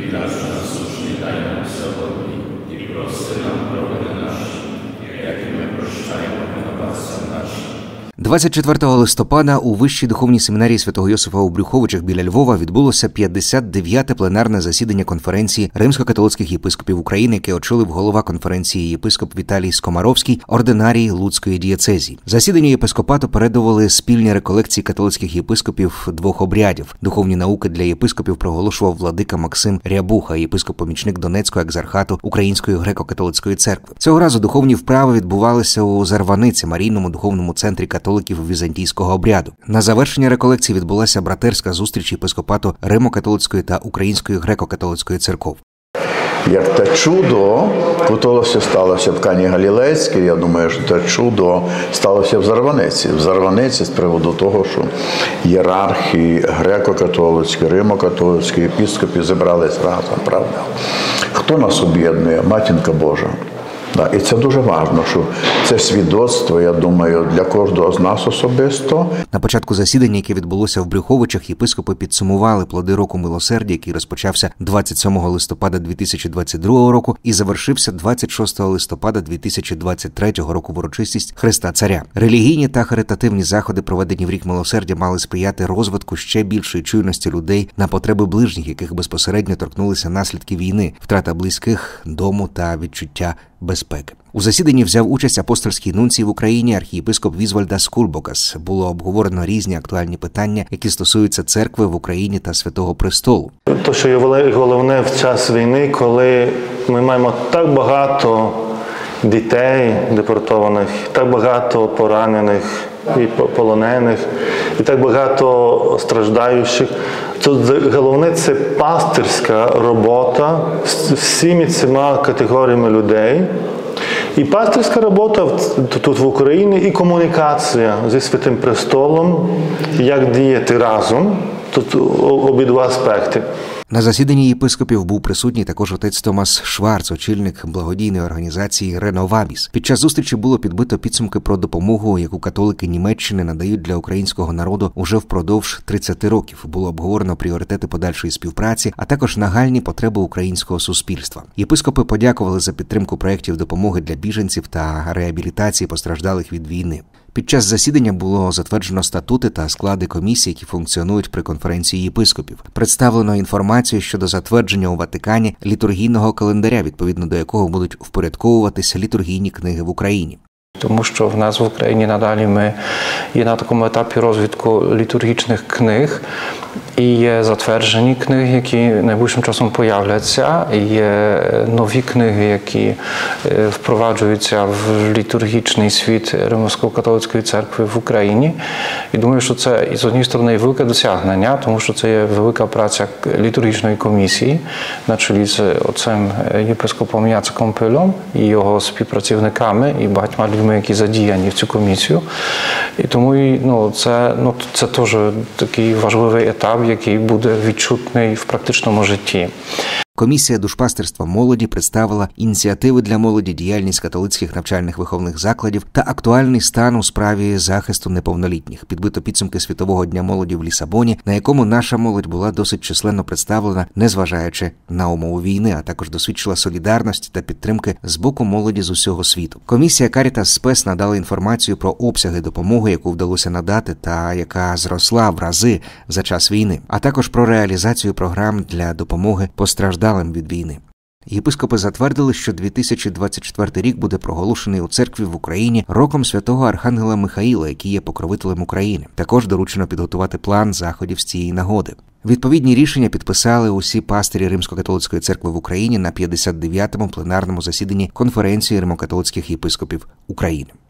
nasz насущний дай нам сьогодні, і прости нам провини наші, як і ми прощаємо винуватцям нашим. 24 листопада у Вищій духовній семінарії святого Йосифа у Брюховичах біля Львова відбулося 59-те пленарне засідання конференції римсько-католицьких єпископів України, яке очолив голова конференції єпископ Віталій Скомаровський, ординарій Луцької дієцезії. Засідання єпископату передували спільні реколекції католицьких єпископів двох обрядів. Духовні науки для єпископів проголошував владика Максим Рябуха, єпископ-помічник Донецького екзархату Української греко-католицької церкви. Цього разу духовні вправи відбувалися у Зарваниці, Марійному духовному центрі католиків візантійського обряду. На завершення реколекції відбулася братерська зустріч єпископату Римо-католицької та Української греко-католицької церков. Як те чудо, коли сталося в Кані Галілейській, я думаю, що те чудо сталося в Зарваниці. В Зарваниці з приводу того, що ієрархи греко-католицькі, римо-католицькі, єпископи зібрались разом, правда? Хто нас об'єднує? Матінка Божа. І це дуже важливо, що це свідоцтво, я думаю, для кожного з нас особисто. На початку засідання, яке відбулося в Брюховичах, єпископи підсумували плоди року милосердя, який розпочався 27 листопада 2022 року і завершився 26 листопада 2023 року в урочистість Христа Царя. Релігійні та харитативні заходи, проведені в рік милосердя, мали сприяти розвитку ще більшої чуйності людей на потреби ближніх, яких безпосередньо торкнулися наслідки війни, втрата близьких, дому та відчуття безпеки. У засіданні взяв участь апостольський нунцій в Україні архієпископ Візвальдас Кульбокас. Було обговорено різні актуальні питання, які стосуються церкви в Україні та Святого Престолу. Те, що є головне в час війни, коли ми маємо так багато дітей депортованих, так багато поранених і полонених, і так багато страждаючих. Головне – це пастирська робота з всіма цими категоріями людей. І пастирська робота тут в Україні, і комунікація зі Святим Престолом, як діяти разом. Тут обидва аспекти. На засіданні єпископів був присутній також отець Томас Шварц, очільник благодійної організації «Реновабіс». Під час зустрічі було підбито підсумки про допомогу, яку католики Німеччини надають для українського народу уже впродовж 30 років. Було обговорено пріоритети подальшої співпраці, а також нагальні потреби українського суспільства. Єпископи подякували за підтримку проєктів допомоги для біженців та реабілітації постраждалих від війни. Під час засідання було затверджено статути та склади комісій, які функціонують при конференції єпископів. Представлено інформацію щодо затвердження у Ватикані літургійного календаря, відповідно до якого будуть впорядковуватися літургійні книги в Україні. Тому що в нас в Україні надалі ми є на такому етапі розвитку літургічних книг, і є затверджені книги, які найближчим часом появляться, і є нові книги, які впроваджуються в літургічний світ Римсько-католицької церкви в Україні. І думаю, що це, з однієї сторони, велике досягнення, тому що це є велика праця літургічної комісії на чолі з отцем єпископом Яцеком Пилом і його співпрацівниками, і багатьма людьми, які задіяні в цю комісію. І тому це теж такий важливий етап, який буде відчутний в практичному житті. Комісія душпастерства молоді представила ініціативи для молоді, діяльність католицьких навчальних виховних закладів та актуальний стан у справі захисту неповнолітніх. Підбито підсумки Світового дня молоді в Лісабоні, на якому наша молодь була досить численно представлена, незважаючи на умови війни, а також досвідчила солідарності та підтримки з боку молоді з усього світу. Комісія Caritas Spes надала інформацію про обсяги допомоги, яку вдалося надати та яка зросла в рази за час війни, а також про реалізацію програм для допомоги постраждалим від війни. Єпископи затвердили, що 2024 рік буде проголошений у церкві в Україні роком святого Архангела Михаїла, який є покровителем України. Також доручено підготувати план заходів з цієї нагоди. Відповідні рішення підписали усі пастирі Римсько-католицької церкви в Україні на 59-му пленарному засіданні конференції Римо-католицьких єпископів України.